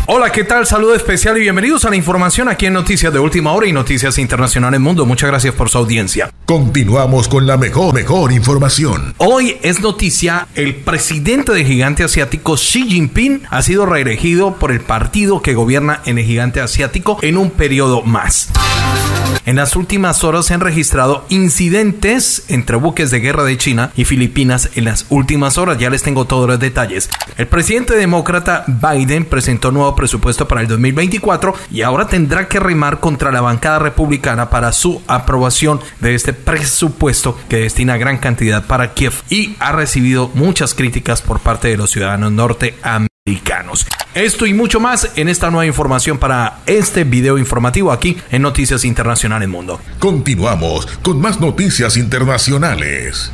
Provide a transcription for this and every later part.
Hola, ¿qué tal? Saludo especial y bienvenidos a la información aquí en Noticias de Última Hora y Noticias Internacionales Mundo. Muchas gracias por su audiencia. Continuamos con la mejor información. Hoy es noticia, el presidente del gigante asiático Xi Jinping ha sido reelegido por el partido que gobierna en el gigante asiático en un periodo más. En las últimas horas se han registrado incidentes entre buques de guerra de China y Filipinas en las últimas horas. Ya les tengo todos los detalles. El presidente demócrata Biden presentó nuevo presupuesto para el 2024 y ahora tendrá que remar contra la bancada republicana para su aprobación de este presupuesto que destina gran cantidad para Kiev y ha recibido muchas críticas por parte de los ciudadanos norteamericanos. Esto y mucho más en esta nueva información para este video informativo aquí en Noticias Internacionales Mundo. Continuamos con más noticias internacionales.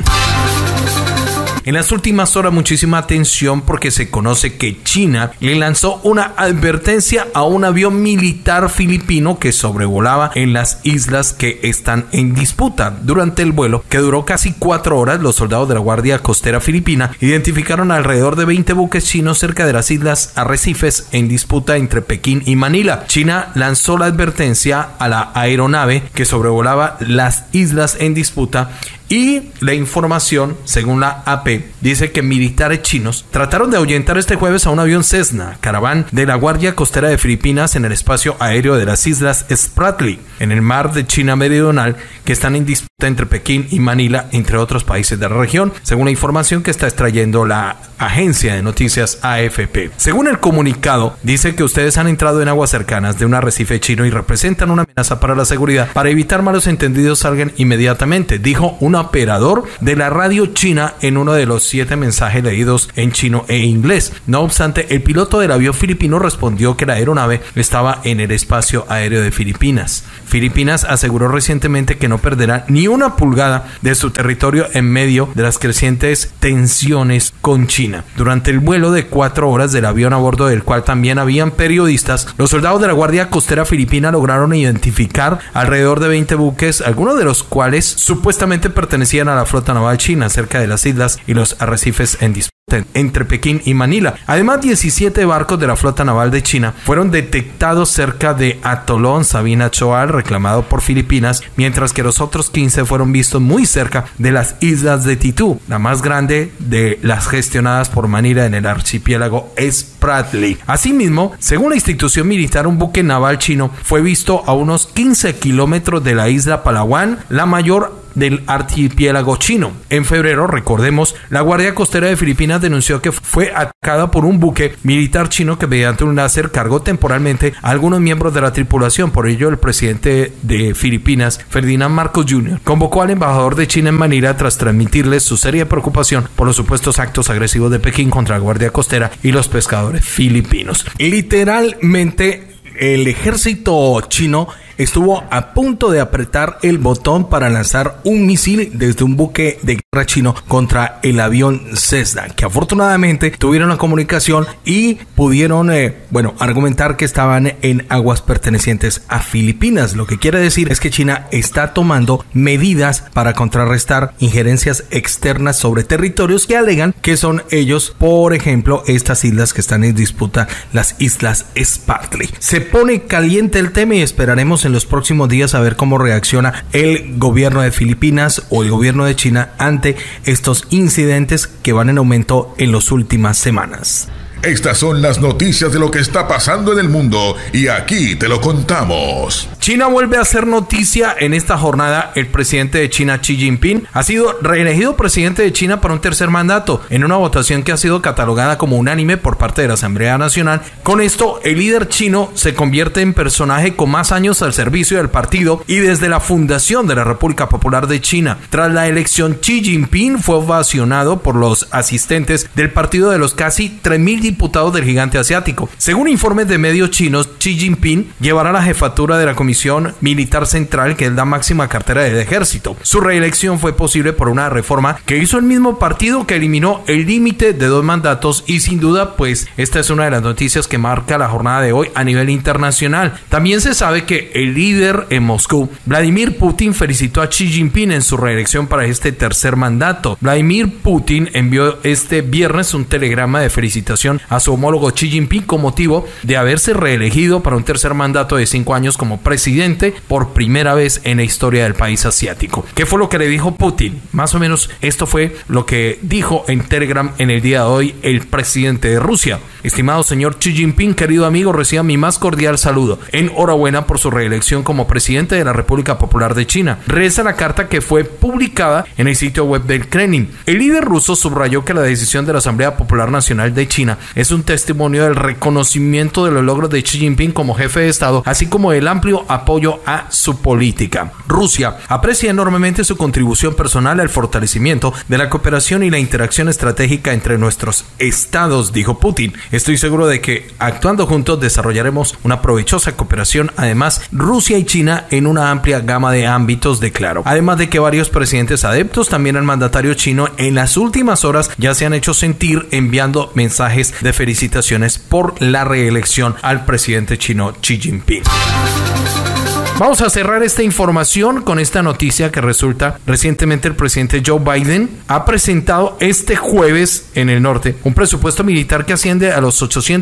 En las últimas horas muchísima atención porque se conoce que China le lanzó una advertencia a un avión militar filipino que sobrevolaba en las islas que están en disputa. Durante el vuelo, que duró casi 4 horas, los soldados de la Guardia Costera Filipina identificaron alrededor de 20 buques chinos cerca de las islas Arrecifes en disputa entre Pekín y Manila. China lanzó la advertencia a la aeronave que sobrevolaba las islas en disputa. Y la información, según la AP, dice que militares chinos trataron de ahuyentar este jueves a un avión Cessna Caravan de la Guardia Costera de Filipinas en el espacio aéreo de las islas Spratly, en el mar de China Meridional, que están en disputa entre Pekín y Manila, entre otros países de la región, según la información que está extrayendo la agencia de noticias AFP. Según el comunicado, dice que ustedes han entrado en aguas cercanas de un arrecife chino y representan una amenaza para la seguridad. Para evitar malos entendidos, salgan inmediatamente, dijo una operador de la radio china en uno de los 7 mensajes leídos en chino e inglés. No obstante, el piloto del avión filipino respondió que la aeronave estaba en el espacio aéreo de Filipinas. Filipinas aseguró recientemente que no perderá ni una pulgada de su territorio en medio de las crecientes tensiones con China. Durante el vuelo de 4 horas del avión, a bordo del cual también habían periodistas, los soldados de la Guardia Costera Filipina lograron identificar alrededor de 20 buques, algunos de los cuales supuestamente pertenecían a la flota naval china cerca de las islas y los arrecifes en disputa entre Pekín y Manila. Además, 17 barcos de la flota naval de China fueron detectados cerca de Atolón Sabina Choal, reclamado por Filipinas, mientras que los otros 15 fueron vistos muy cerca de las islas de Titú, la más grande de las gestionadas por Manila en el archipiélago Spratly. Asimismo, según la institución militar, un buque naval chino fue visto a unos 15 kilómetros de la isla Palawan, la mayor del archipiélago chino. En febrero, recordemos, la Guardia Costera de Filipinas denunció que fue atacada por un buque militar chino que mediante un láser cargó temporalmente a algunos miembros de la tripulación. Por ello, el presidente de Filipinas, Ferdinand Marcos Jr., convocó al embajador de China en Manila tras transmitirles su seria preocupación por los supuestos actos agresivos de Pekín contra la Guardia Costera y los pescadores filipinos. Literalmente, el ejército chino estuvo a punto de apretar el botón para lanzar un misil desde un buque de guerra chino contra el avión Cessna, que afortunadamente tuvieron la comunicación y pudieron argumentar que estaban en aguas pertenecientes a Filipinas. Lo que quiere decir es que China está tomando medidas para contrarrestar injerencias externas sobre territorios que alegan que son ellos, por ejemplo, estas islas que están en disputa, las islas Spratly. Se pone caliente el tema y esperaremos en los próximos días a ver cómo reacciona el gobierno de Filipinas o el gobierno de China ante estos incidentes que van en aumento en las últimas semanas. Estas son las noticias de lo que está pasando en el mundo y aquí te lo contamos. China vuelve a hacer noticia en esta jornada. El presidente de China, Xi Jinping, ha sido reelegido presidente de China para un tercer mandato en una votación que ha sido catalogada como unánime por parte de la Asamblea Nacional. Con esto, el líder chino se convierte en personaje con más años al servicio del partido y desde la fundación de la República Popular de China. Tras la elección, Xi Jinping fue ovacionado por los asistentes del partido de los casi 3.000 diputados del gigante asiático. Según informes de medios chinos, Xi Jinping llevará la jefatura de la Comisión Comisión Militar Central, que es la máxima cartera del ejército. Su reelección fue posible por una reforma que hizo el mismo partido que eliminó el límite de 2 mandatos y sin duda pues esta es una de las noticias que marca la jornada de hoy a nivel internacional. También se sabe que el líder en Moscú, Vladimir Putin, felicitó a Xi Jinping en su reelección para este tercer mandato. Vladimir Putin envió este viernes un telegrama de felicitación a su homólogo Xi Jinping con motivo de haberse reelegido para un tercer mandato de 5 años como presidente por primera vez en la historia del país asiático. ¿Qué fue lo que le dijo Putin? Más o menos esto fue lo que dijo en Telegram en el día de hoy el presidente de Rusia. Estimado señor Xi Jinping, querido amigo, reciba mi más cordial saludo. Enhorabuena por su reelección como presidente de la República Popular de China. Reza la carta que fue publicada en el sitio web del Kremlin. El líder ruso subrayó que la decisión de la Asamblea Popular Nacional de China es un testimonio del reconocimiento de los logros de Xi Jinping como jefe de Estado, así como del amplio apoyo a su política. Rusia aprecia enormemente su contribución personal al fortalecimiento de la cooperación y la interacción estratégica entre nuestros estados, dijo Putin. Estoy seguro de que actuando juntos desarrollaremos una provechosa cooperación. Además, Rusia y China en una amplia gama de ámbitos, declaró. Además de que varios presidentes adeptos también al mandatario chino en las últimas horas ya se han hecho sentir enviando mensajes de felicitaciones por la reelección al presidente chino Xi Jinping. Vamos a cerrar esta información con esta noticia que resulta recientemente el presidente Joe Biden ha presentado este jueves en el norte un presupuesto militar que asciende a los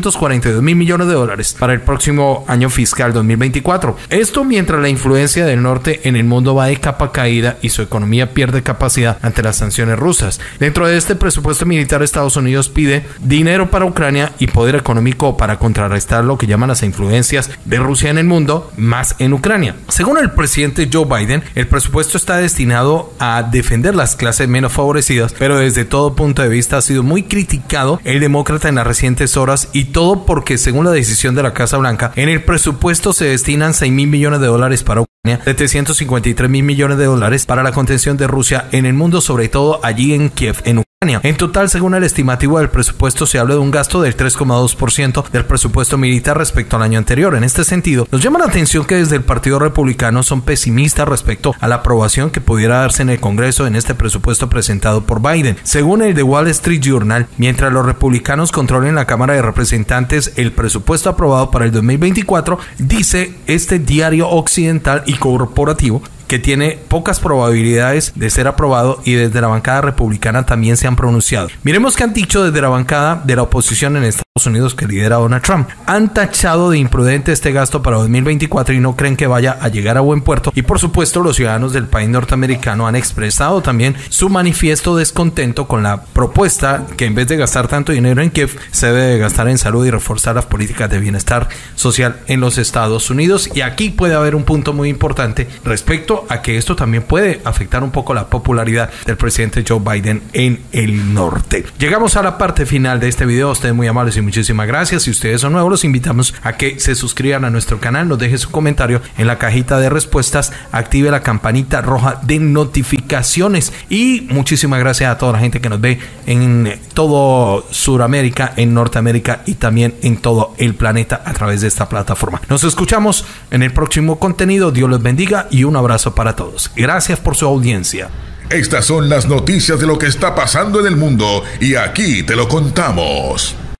842 mil millones de dólares para el próximo año fiscal 2024. Esto mientras la influencia del norte en el mundo va de capa caída y su economía pierde capacidad ante las sanciones rusas. Dentro de este presupuesto militar, Estados Unidos pide dinero para Ucrania y poder económico para contrarrestar lo que llaman las influencias de Rusia en el mundo, más en Ucrania. Según el presidente Joe Biden, el presupuesto está destinado a defender las clases menos favorecidas, pero desde todo punto de vista ha sido muy criticado el demócrata en las recientes horas, y todo porque, según la decisión de la Casa Blanca, en el presupuesto se destinan 6 mil millones de dólares para Ucrania, 753 mil millones de dólares para la contención de Rusia en el mundo, sobre todo allí en Kiev, en Ucrania. En total, según el estimativo del presupuesto, se habla de un gasto del 3,2% del presupuesto militar respecto al año anterior. En este sentido, nos llama la atención que desde el Partido Republicano son pesimistas respecto a la aprobación que pudiera darse en el Congreso en este presupuesto presentado por Biden. Según el The Wall Street Journal, mientras los republicanos controlen la Cámara de Representantes el presupuesto aprobado para el 2024, dice este diario occidental y corporativo, que tiene pocas probabilidades de ser aprobado, y desde la bancada republicana también se han pronunciado. Miremos qué han dicho desde la bancada de la oposición en Estados Unidos que lidera Donald Trump. Han tachado de imprudente este gasto para 2024 y no creen que vaya a llegar a buen puerto. Y por supuesto, los ciudadanos del país norteamericano han expresado también su manifiesto descontento con la propuesta que en vez de gastar tanto dinero en Kiev, se debe gastar en salud y reforzar las políticas de bienestar social en los Estados Unidos. Y aquí puede haber un punto muy importante respecto a que esto también puede afectar un poco la popularidad del presidente Joe Biden en el norte. Llegamos a la parte final de este video. Ustedes muy amables y muchísimas gracias. Si ustedes son nuevos, los invitamos a que se suscriban a nuestro canal, nos deje su comentario en la cajita de respuestas, active la campanita roja de notificaciones, y muchísimas gracias a toda la gente que nos ve en todo Sudamérica, en Norteamérica y también en todo el planeta a través de esta plataforma. Nos escuchamos en el próximo contenido. Dios los bendiga y un abrazo para todos. Gracias por su audiencia. Estas son las noticias de lo que está pasando en el mundo y aquí te lo contamos.